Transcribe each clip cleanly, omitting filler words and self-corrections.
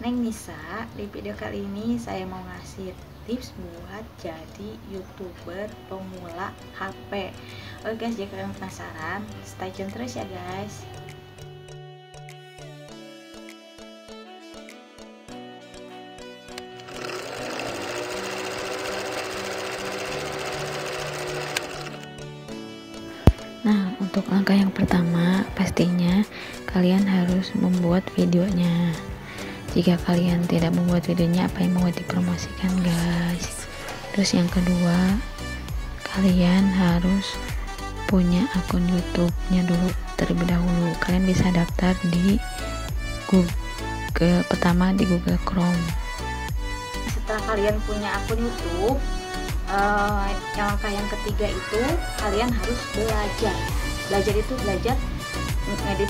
Neng Nisa. Di video kali ini saya mau ngasih tips buat jadi YouTuber pemula HP. Oke guys, jika kalian penasaran, stay tune terus ya guys. Nah, untuk langkah yang pertama, pastinya kalian harus membuat videonya. Jika kalian tidak membuat videonya, apa yang mau dipromosikan guys? Terus yang kedua, kalian harus punya akun YouTube-nya dulu terlebih dahulu. Kalian bisa daftar di Google, pertama di Google Chrome. Setelah kalian punya akun YouTube, yang langkah yang ketiga itu kalian harus belajar. Itu belajar edit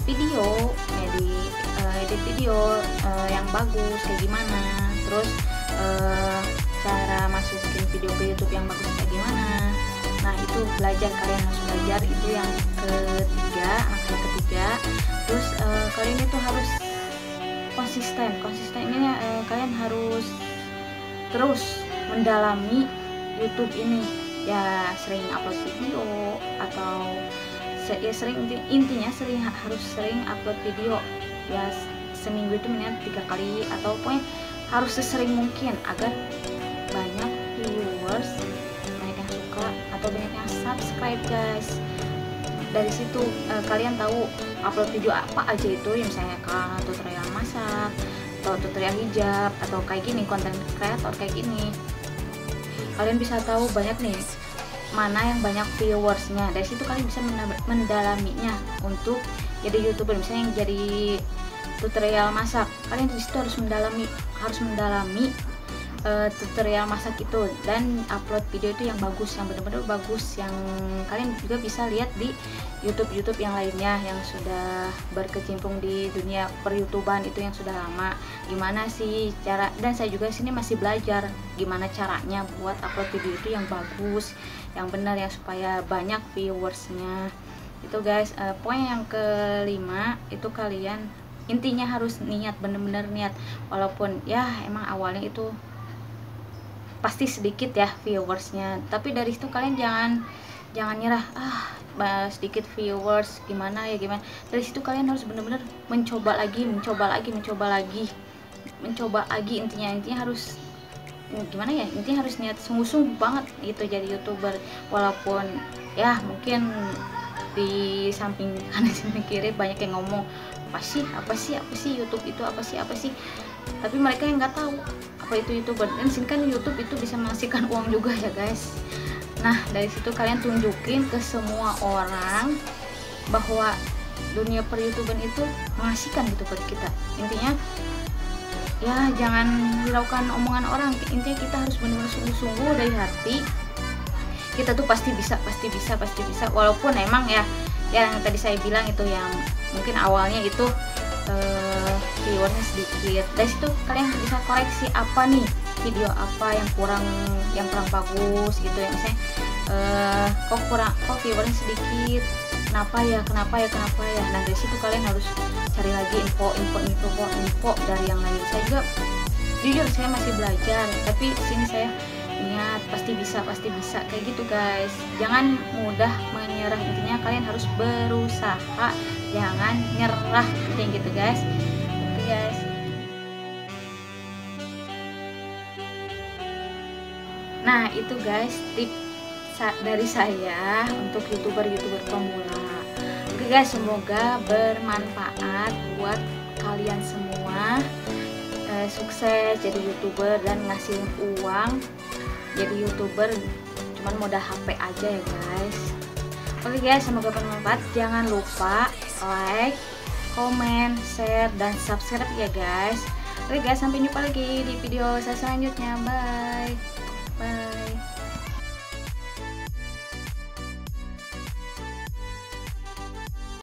video yang bagus kayak gimana, terus cara masukin video ke YouTube yang bagus kayak gimana. Nah, itu belajar, kalian harus belajar, itu yang ketiga, langkah ketiga. Terus kalian itu harus konsisten ini, kalian harus terus mendalami YouTube ini ya, sering upload video atau ya intinya harus sering upload video ya, seminggu itu minimal 3 kali, atau pokoknya harus sesering mungkin agar banyak viewers, banyak yang suka atau banyak yang subscribe guys. Dari situ kalian tahu upload video apa aja itu, yang misalnya tutorial masak atau tutorial hijab atau kayak gini, konten kreator kayak gini, kalian bisa tahu banyak nih mana yang banyak viewersnya. Dari situ kalian bisa mendalaminya untuk jadi YouTuber. Misalnya yang jadi tutorial masak, kalian di situ harus mendalami tutorial masak itu, dan upload video itu yang bagus, yang benar-benar bagus, yang kalian juga bisa lihat di YouTube yang lainnya yang sudah berkecimpung di dunia per-YouTuban itu, yang sudah lama. Gimana sih cara, dan saya juga sini masih belajar gimana caranya buat upload video itu yang bagus, yang benar, yang supaya banyak viewersnya itu guys. Poin yang kelima itu kalian intinya harus niat, bener-bener niat, walaupun ya emang awalnya itu pasti sedikit ya viewersnya, tapi dari situ kalian jangan nyerah, sedikit viewers gimana. Dari situ kalian harus bener-bener mencoba lagi, intinya harus gimana ya, intinya harus niat sungguh-sungguh banget gitu jadi YouTuber. Walaupun ya mungkin di samping kanan sini kiri banyak yang ngomong apa sih YouTube itu apa sih, tapi mereka yang nggak tahu apa itu YouTuber. Dan sini kan YouTube itu bisa menghasilkan uang juga ya guys. Nah, dari situ kalian tunjukin ke semua orang bahwa dunia per YouTuber itu menghasilkan gitu buat kita. Intinya ya jangan hiraukan omongan orang, intinya kita harus benar-benar sungguh-sungguh dari hati. Kita tuh pasti bisa, walaupun emang ya yang tadi saya bilang itu, yang mungkin awalnya itu viewersnya sedikit. Dari situ kalian bisa koreksi apa nih, video apa yang kurang bagus gitu ya, misalnya kok viewersnya sedikit, kenapa ya. Nah, dari situ kalian harus cari lagi info dari yang lain. Saya juga jujur saya masih belajar, tapi sini saya niat pasti bisa kayak gitu guys. Jangan mudah menyerah, intinya kalian harus berusaha, jangan nyerah kayak gitu guys. Oke guys, nah itu guys tips dari saya untuk YouTuber pemula. Oke guys, semoga bermanfaat buat kalian semua. Sukses jadi YouTuber dan ngasilin uang jadi YouTuber cuman modal HP aja ya guys. Oke guys, semoga bermanfaat. Jangan lupa like, comment, share, dan subscribe ya guys. Oke guys, sampai jumpa lagi di video saya selanjutnya. Bye.